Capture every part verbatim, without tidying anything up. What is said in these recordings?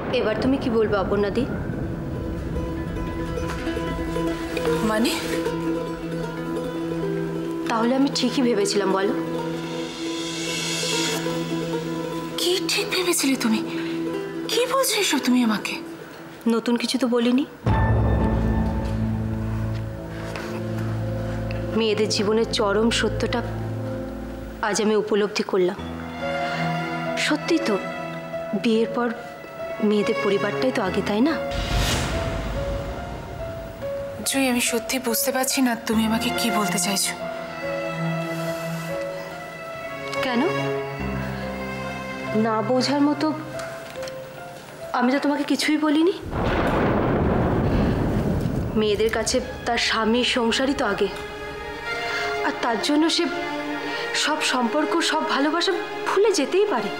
এবার তুমি কি বলবে অপর্ণাদি? মানে? তাহলে আমি ঠিকই ভেবেছিলাম বলো? কি ঠিক ভেবেছিলে তুমি? কি বলছো এসব তুমি আমাকে? নতুন কিছু তো বলিনি। মেয়েদের জীবনের চরম সত্যটা আজ আমি উপলব্ধি করলাম। সত্যি তো, বিয়ের পর মেয়েদের পরিবারটাই তো আগে, তাই না? জয়ী, আমি সত্যি বুঝতে পারছি না তুমি আমাকে কি বলতে চাইছো। কেন না বোঝার মতো? আমি তো তোমাকে কিছুই বলিনি। মেয়েদের কাছে তার স্বামী সংসারই তো আগে, আর তার জন্য সে সব সম্পর্ক সব ভালোবাসা ভুলে যেতেই পারে।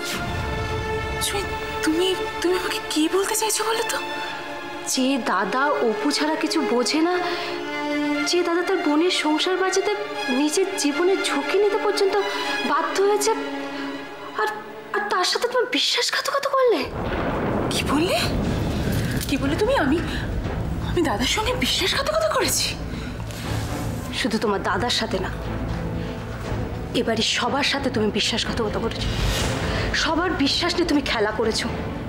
তুমি তুমি আমাকে কি বলতে চাইছো বলো তো? যে দাদা অপু ছাড়া কিছু বোঝে না, যে দাদা তার বোনের সংসার বাঁচাতে নিজের জীবনের ঝুঁকি নিতে পর্যন্ত বাধ্য হয়েছে, আর আর তার সাথে তুমি বিশ্বাসঘাতকতা করলে। কি বললে? কি বললে তুমি? আমি আমি দাদার সঙ্গে বিশ্বাসঘাতকতা করেছি? শুধু তোমার দাদার সাথে না, এবারে সবার সাথে তুমি বিশ্বাসঘাতকতা করেছো। সবার বিশ্বাস নিয়ে তুমি খেলা করেছো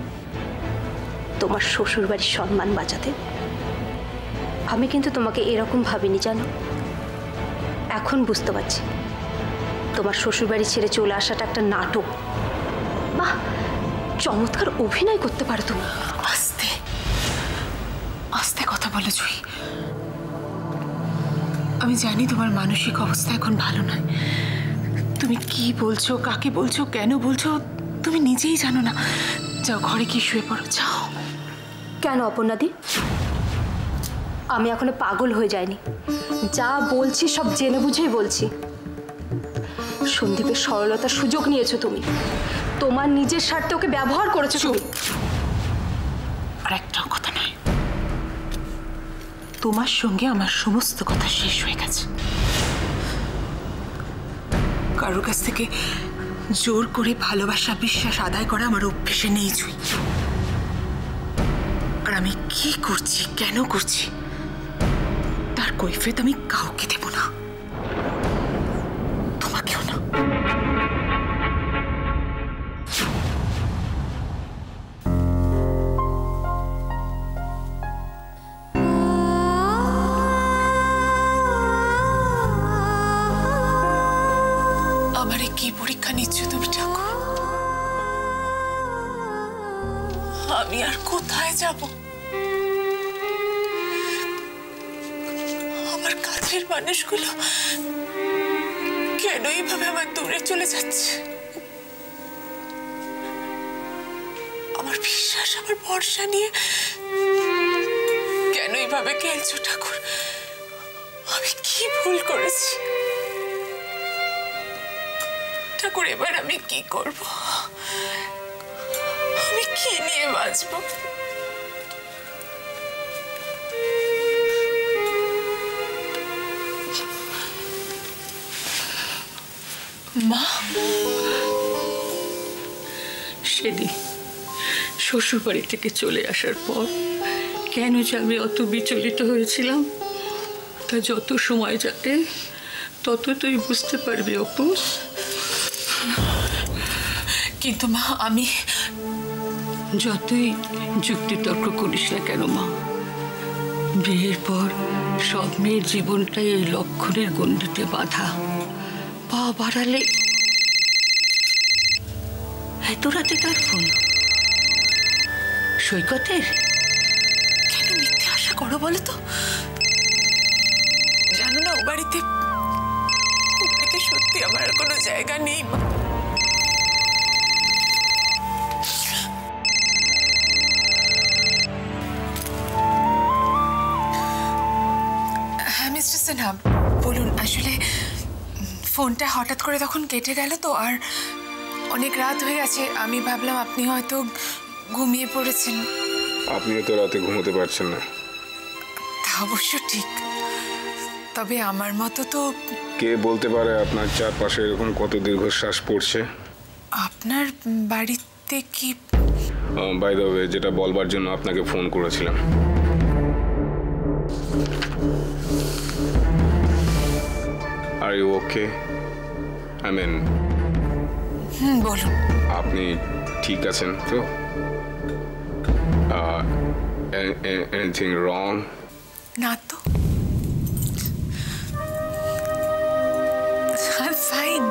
তোমার শ্বশুর বাড়ির সম্মান বাঁচাতে। আমি কিন্তু তোমাকে এরকম ভাবিনি জানো। এখন বুঝতে পারছি তোমার শ্বশুর বাড়ি ছেড়ে চলে আসাটা একটা নাটক। বাহ, চমৎকার অভিনয় করতে পারো তুমি। আস্তে আস্তে কথা বলো জয়ী। আমি জানি তোমার মানসিক অবস্থা এখন ভালো নয়। তুমি কি বলছো, কাকে বলছো, কেন বলছো তুমি নিজেই জানো না। যাও ঘরে কি শুয়ে পড়ো, যাও। কেন অপর্ণাদি? আমি এখনো পাগল হয়ে যাইনি। যা বলছি সব জেনে বুঝেই বলছি। সন্দীপের সরলতার সুযোগ নিয়েছো তুমি, তোমার নিজের স্বার্থে ওকে ব্যবহার করেছো তুমি। আর একটা কথা নয়, তোমার সঙ্গে আমার সমস্ত কথা শেষ হয়ে গেছে। কারোর কাছ থেকে জোর করে ভালোবাসা বিশ্বাস আদায় করা আমার অভ্যেসে নেই জয়ী। আর আমি কি করছি, কেন করছি, তার কৈফিয়ত আমি কাউকে দেব না, তোমাকেও না। আমারে কি পরীক্ষা নিচ্ছ তুমি ঠাকুর? আমি আর কোথায় যাব? আমার কাছের মানুষগুলো কেন এইভাবে আমার দূরে চলে যাচ্ছে? আমার বিশ্বাস, আমার ভরসা নিয়ে কেন এইভাবে খেলছো ঠাকুর? আমি কি ভুল করেছি ঠাকুর? এবার আমি কি করব? আমি কি নিয়ে বাঁচব? মা, সেদিন শ্বশুর বাড়ি থেকে চলে আসার পর কেন যে আমি অত বিচলিত হয়েছিলাম, তা যত সময় যাবে তত তুই বুঝতে পারবি অপু। কিন্তু মা, আমি যতই যুক্তিতর্ক করিস না কেন মা, বিয়ের পর সব মেয়ের জীবনটাই এই লক্ষণের গণ্ডিতে বাঁধা। পা বাড়ালে এত রাতে কার ফোন? সৈকতের? কেন মিথ্যে আশা করো বলো তো? জানো না ও বাড়িতে ও বাড়িতে সত্যি আমার আর কোনো জায়গা নেই। হ্যাঁ মিস্টার সিনহা বলুন। আসলে ফোনটা হঠাৎ করে তখন কেটে গেল তো, আর অনেক রাত হয়ে গেছে। আমি ভাবলাম আপনি হয়তো ঘুমিয়ে পড়েছেন। আপনিও তো রাতে ঘুমোতে পারছেন না। তা অবশ্য ঠিক, তবে আমার মতো তো কে বলতে পারে আপনার চারপাশে এরকম কত দীর্ঘশ্বাস পড়ছে। আপনার বাড়িতে কি? বাই দ্য ওয়ে, যেটা বলবার জন্য আপনাকে ফোন করেছিলাম। Are you okay? I mean, হুম বলুন। আপনি ঠিক আছেন তো? Anything wrong? না তো, আই ফাইন,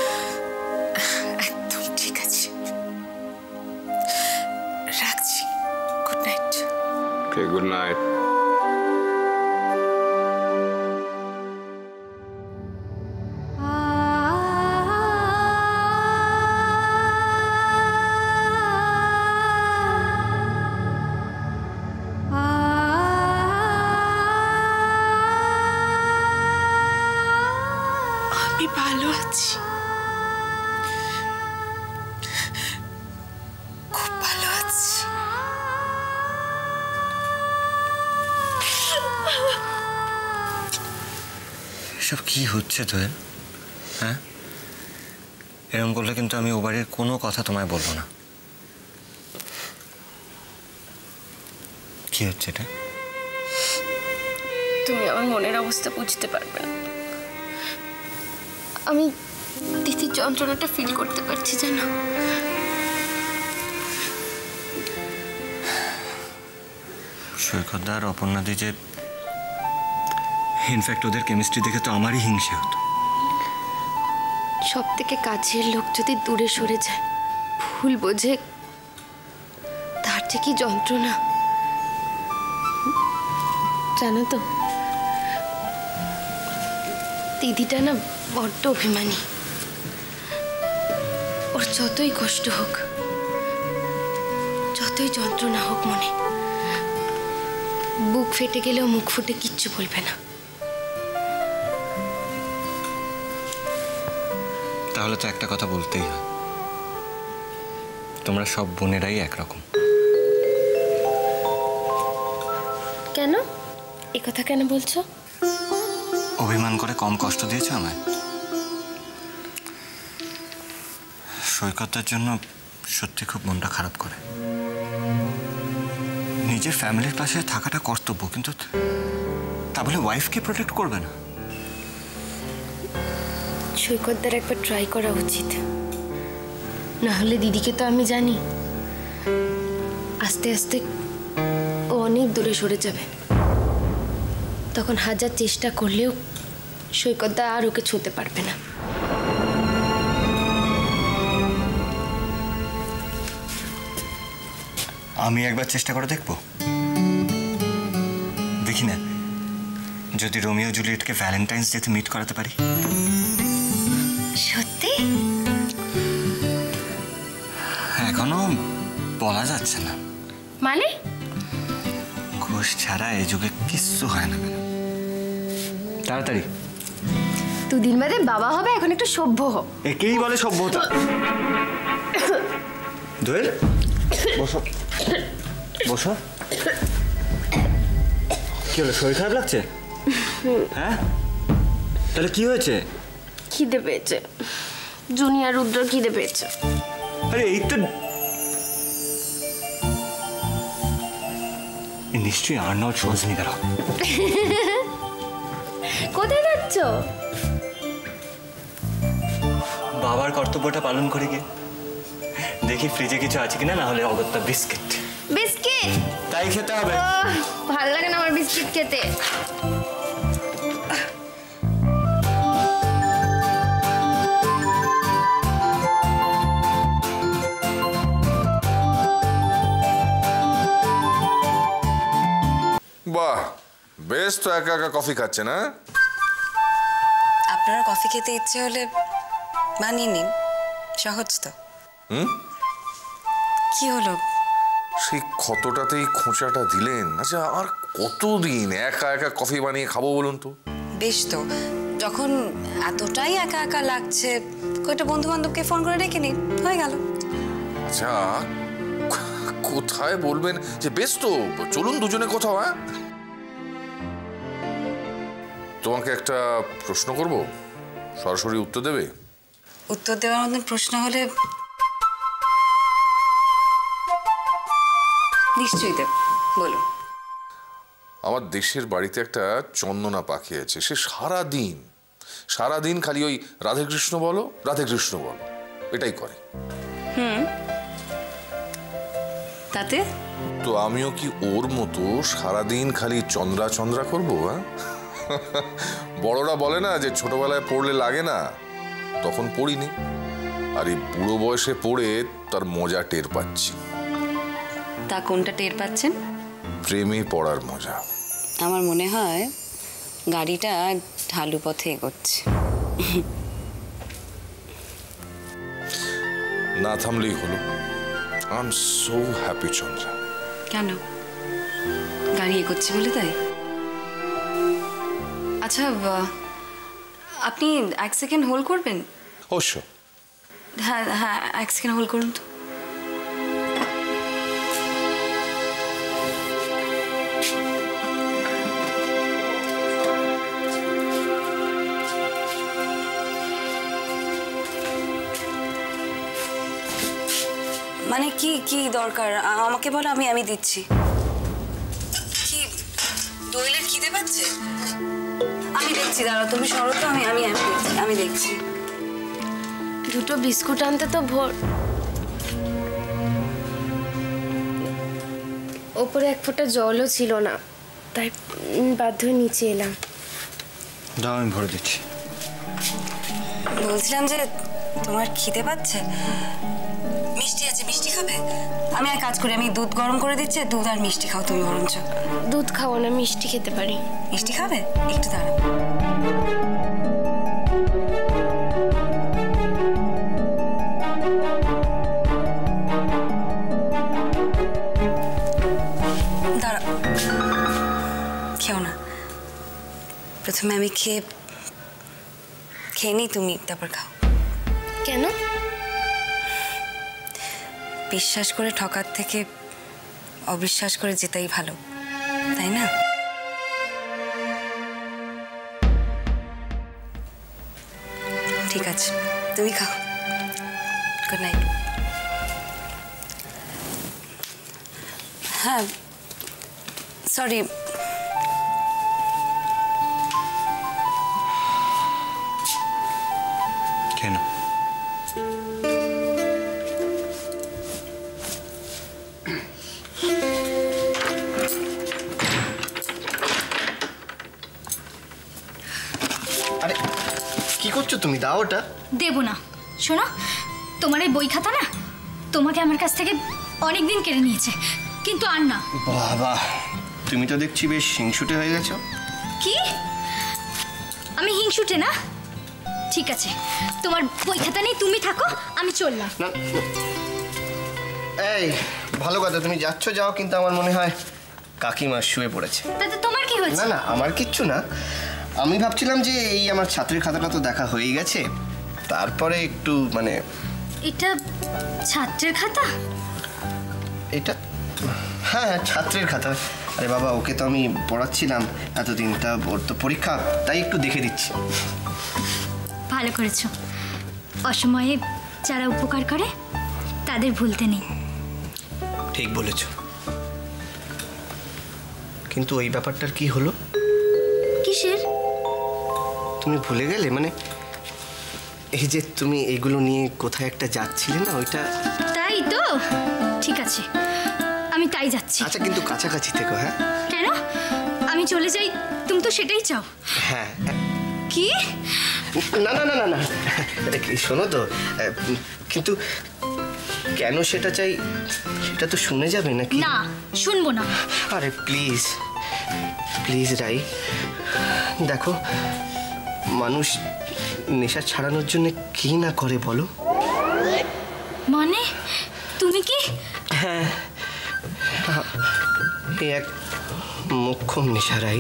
একদম ঠিক আছে। রাখছি, good night. Okay, good night. আমি ভালো আছি, খুব ভালো আছি। এসব কি হচ্ছে তোর? হ্যাঁ, এরকম করলে কিন্তু আমি ও বাড়ির কোনো কথা তোমায় বলবো না। কি হচ্ছে এটা? তুমি আমার মনের অবস্থা বুঝতে পারবে না। আমি দিদির যন্ত্রণাটা ফিল করতে পারছি, জানো? সৈকতদা আর অপর্ণাদি যে, ইনফ্যাক্ট ওদের কেমিস্ট্রি দেখে তো আমারই হিংসে হতো। সব থেকে কাছের লোক যদি দূরে সরে যায়, ভুল বোঝে, তার যে কি যন্ত্রণা, জানো তো? দিদিটা না বড্ড অভিমানী। ওর যতই কষ্ট হোক, যতই যন্ত্রণা হোক মনে, বুক ফেটে গেলেও মুখ ফুটে কিচ্ছু বলবে না। তাহলে তো একটা কথা বলতেই হয়, তোমরা সব বোনেরাই একরকম। কেন এ কথা কেন বলছো? অভিমান করে কম কষ্ট দিয়েছো আমায়? সৈকতের জন্য সত্যি খুব মনটা খারাপ করে। নিজের ফ্যামিলির পাশে থাকাটা কর্তব্য, কিন্তু তা বলে ওয়াইফকে প্রোটেক্ট করবে না? সৈকতদের একবার ট্রাই করা উচিত, না হলে দিদিকে তো আমি জানি, আস্তে আস্তে ও অনেক দূরে সরে যাবে। তখন হাজার চেষ্টা করলেও সৈকতদা আর ওকে ছুঁতে পারবে না। আমি একবার চেষ্টা করে দেখবো, দেখি না যদি রোমিও জুলিয়েটকে ভ্যালেন্টাইন্স ডেতে মিট করাতে পারি। সত্যি? এখনো বলা যাচ্ছে না। মানে? ঘুষ ছাড়া এই যুগে কিচ্ছু হয় না। তাড়াতাড়ি। দুদিন বাদে বাবা হবে, এখন একটু সভ্য হ। একেই বলে সভ্যতা। দোয়েল, বসো বসো। কি হলো, শরীর খারাপ লাগছে? হ্যাঁ, তাহলে কি হয়েছে? খিদে পেয়েছে, জুনিয়র রুদ্র খিদে পেয়েছে। আরে এই তো নিশ্চয়ই আর্নল্ড শোয়ার্জনেগার। কোথায় যাচ্ছ? বাবার কর্তব্যটা পালন করে গিয়ে দেখি ফ্রিজে কিছু আছে কিনা, না হলে অগত্যা বিস্কিট। বিস্কিট? তাই খেতে হবে। ভালো লাগে না আমার বিস্কিট খেতে। বাহ, বেশ তো একা একা কফি খাচ্ছে না? আপনারা কফি খেতে ইচ্ছে হলে বানিয়ে নিন, সহজ তো। হুম, কি হলো? সেই ক্ষতটাতেই খোঁচাটা দিলেন। আচ্ছা, আর কতদিন একা একা কফি বানিয়ে খাবো বলুন তো? বেশ তো, যখন এতটাই একা একা লাগছে, কয়েকটা বন্ধু বান্ধবকে ফোন করে ডেকে নিন, হয়ে গেল। আচ্ছা, কোথায় বলবেন যে বেশ তো চলুন দুজনে কোথাও? হ্যাঁ, তোমাকে একটা প্রশ্ন করব, সরাসরি উত্তর দেবে? উত্তর দেওয়ার মতন প্রশ্ন হলে নিশ্চয়ই দেব, বলুন। আমার দেশের বাড়িতে একটা চন্দনা পাখি আছে, সে সারা দিন সারা দিন খালি ওই রাধে কৃষ্ণ বলো রাধে কৃষ্ণ বলো এটাই করে। হুম, তাতে তো আমিও কি ওর মতো সারাদিন খালি চন্দ্রা চন্দ্রা করবো? হ্যাঁ, বড়রা বলে না যে ছোটবেলায় পড়লে লাগে না, তখন পড়িনি, আর এই বুড়ো বয়সে পড়ে তার মজা টের পাচ্ছি। তা কোনটা টের পাচ্ছেন? প্রেমে পড়ার মজা। আমার মনে হয় গাড়িটা ঢালু পথে এগোচ্ছে। না থামলেই হলো। I am so happy Chandra. কেন? গাড়ি এগোচ্ছে বলে তাই? আচ্ছা, আপনি এক সেকেন্ড হোল্ড করবেন? অবশ্য। হ্যাঁ হ্যাঁ, এক সেকেন্ড হোল্ড করুন তো। মানে কি কি দরকার আমাকে বলো, আমি আমি দিচ্ছি। কি দইলের খিদে পাচ্ছে? আমি দেখছি, দাঁড়াও তুমি সরো তো, আমি আমি আমি দেখছি আমি দেখছি দুটো বিস্কুট আনতে তো ভোর। ওপরে এক ফোঁটা জলও ছিল না, তাই বাধ্য হয়ে নিচে এলাম। দাও, আমি ভরে দিচ্ছি। বলছিলাম যে তোমার খিদে পাচ্ছে, মিষ্টি আছে, মিষ্টি খাবে? আমি এক কাজ করি, আমি দুধ গরম করে দিচ্ছি, দুধ আর মিষ্টি খাও তুমি বরঞ্চ। দুধ খাও না, মিষ্টি খেতে পারি। মিষ্টি খাবে? একটু দাঁড়াও। দাঁড়াও, খেও না, প্রথমে আমি খেয়ে খেয়ে নিই, তুমি তারপর খাও। কেন? বিশ্বাস করে ঠকার থেকে অবিশ্বাস করে জেতাই ভালো, তাই না? ঠিক আছে, তুমি খাও। Good night. হ্যাঁ, সরি, কেন? আরে কি করছো তুমি? দাও ওটা। দেব না। শোনো, তোমার এই বই খাতা না তোমাকে আমার কাছ থেকে অনেক দিন কেড়ে নিয়েছে, কিন্তু আর না। বাবা, তুমি তো দেখছি বেশ হিংসুটে হয়ে গেছো। কি? আমি হিংসুটে না? ঠিক আছে, তোমার বই খাতা নেই, তুমি থাকো, আমি চললাম। না, এই ভালো কথা, তুমি যাচ্ছ যাও, কিন্তু আমার মনে হয় কাকিমা শুয়ে পড়েছে। তাতে তোমার কি হয়েছে? না না, আমার কিচ্ছু না। আমি ভাবছিলাম যে এই আমার ছাত্রের খাতাটা তো দেখা হয়ে গেছে, তারপরে একটু মানে। এটা ছাত্রের খাতা? এটা হ্যাঁ হ্যাঁ, ছাত্রের খাতা। আরে বাবা, ওকে তো আমি পড়াচ্ছিলাম এতদিন, তা ওর তো পরীক্ষা, তাই একটু দেখে দিচ্ছি। ভালো করেছো। অসময়ে যারা উপকার করে তাদের ভুলতে নেই। ঠিক বলেছ, কিন্তু ওই ব্যাপারটার কি হলো? কিসের? তুমি ভুলে গেলে? মানে এই যে তুমি এগুলো নিয়ে কোথায় একটা যাচ্ছিলে না, ওইটা। তাই তো, ঠিক আছে, আমি তাই যাচ্ছি। আচ্ছা, কিন্তু কাছাকাছি থেকো। হ্যাঁ। কেন? আমি চলে যাই, তুমি তো সেটাই চাও। হ্যাঁ। কি? না না না না না, শোনো তো, কিন্তু কেন সেটা চাই সেটা তো শুনে যাবে নাকি? না, শুনবো না। আরে প্লিজ প্লিজ রাই, দেখো মানুষ নেশা ছাড়ানোর জন্য কি না করে বলো। মানে তুমি কি? হ্যাঁ, এই এক মোক্ষম নেশা রাই।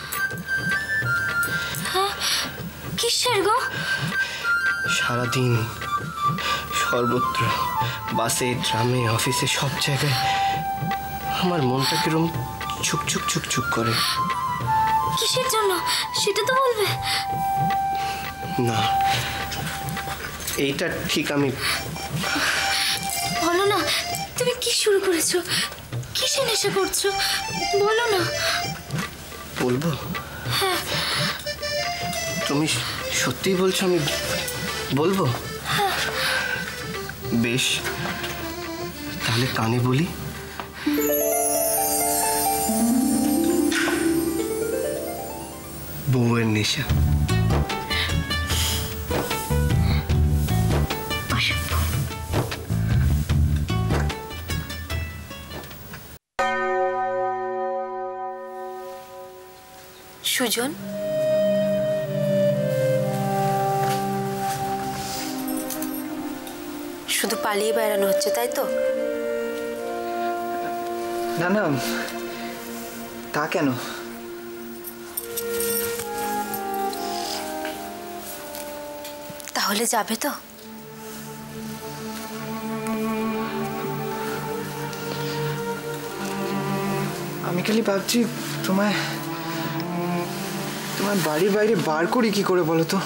কিসের গো? সারাদিন সর্বত্র, বাসে, ট্রামে, অফিসে, সব জায়গায় আমার মনটা কিরম ছুকছুক ছুকছুক করে। কিসের জন্য সেটা তো বলবে। না, এইটা ঠিক আমি। বলো না, তুমি কি শুরু করেছো? কিসের জিজ্ঞাসা করছো? বলো না। বলবো? হ্যাঁ। তুমি সত্যিই বলছো আমি বলবো? হ্যাঁ। বেশ, তাহলে কানে বলি। বউয়ের নেশা। সুজন, শুধু পালিয়ে বেড়ানো হচ্ছে তাই তো? না না, তা কেন? তাহলে যাবে তো? আমি খালি ভাবছি তোমায় তোমার বাড়ির বাইরে বার করি কি করে বলো তো?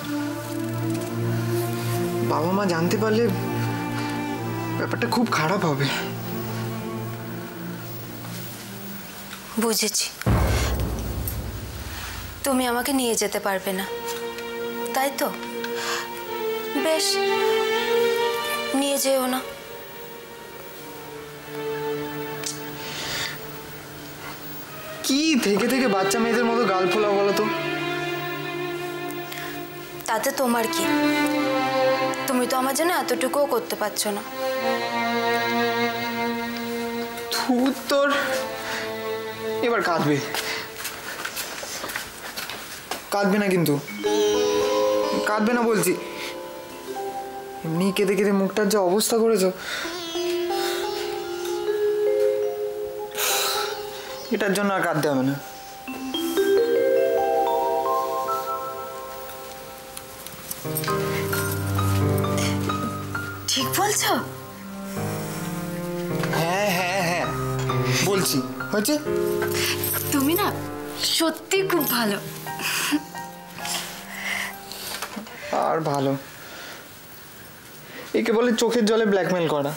বাবা মা জানতে পারলে ব্যাপারটা খুব খারাপ হবে। বুঝেছি, তুমি আমাকে নিয়ে যেতে পারবে না তাই তো? বেশ, নিয়ে যেও না। কি থেকে থেকে বাচ্চা মেয়েদের মতো গাল ফোলা বলো তো? তাতে তোমার কি? তুমি তো আমার জন্য এতটুকুও করতে পারছো না। ধুর তোর, এবার কাঁদবে। কাঁদবে না কিন্তু, কাঁদবে না বলছি। এমনি কেঁদে কেঁদে মুখটার যা অবস্থা করেছো, এটার জন্য আর কাঁদতে হবে না। ঠিক বলছো? হ্যাঁ হ্যাঁ হ্যাঁ বলছি, হয়েছে? তুমি না সত্যি খুব ভালো। আর ভালো, একে বলে চোখের জলে ব্ল্যাকমেল করা।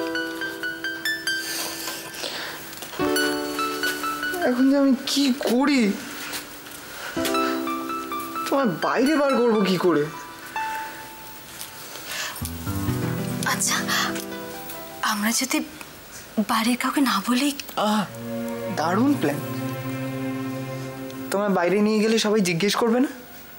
এখন যে আমি কি করি, তোমার বাইরে বার করবো কি করে? আচ্ছা, আমরা যদি বাড়ির কাউকে না বলি? আহ, দারুণ প্ল্যান। তোমার বাইরে নিয়ে গেলে সবাই জিজ্ঞেস করবে না?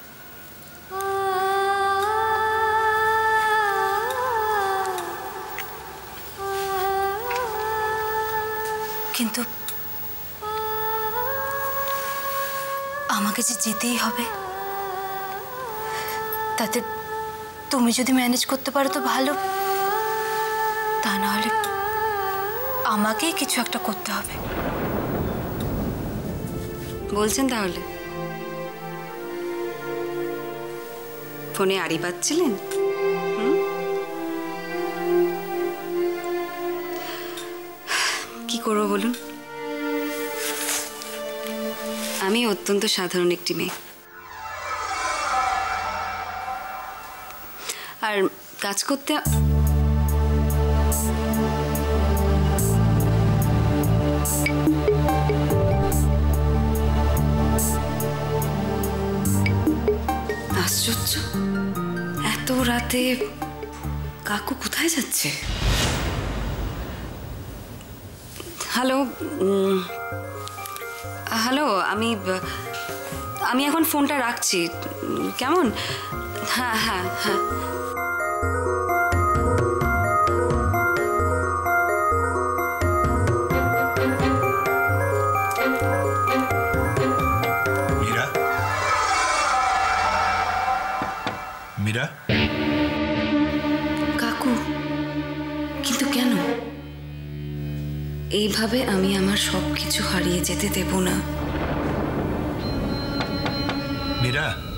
কিন্তু আমাকে যে যেতেই হবে। তাতে তুমি যদি ম্যানেজ করতে পারো তো ভালো, তা না হলে আমাকেই কিছু একটা করতে হবে। বলছেন তাহলে? ফোনে আড়ি পাচ্ছিলেন? কি করবো বলুন? আমি অত্যন্ত সাধারণ একটি মেয়ে, আর কাজ করতে আশ্চর্য, এত রাতে কাকু কোথায় যাচ্ছে? হ্যালো হ্যালো আমি আমি এখন ফোনটা রাখছি, কেমন? হ্যাঁ হ্যাঁ হ্যাঁ মীরা, মীরা। কাকু, কিন্তু কেন? এইভাবে আমি আমার সবকিছু হারিয়ে যেতে দেব না। মীরা।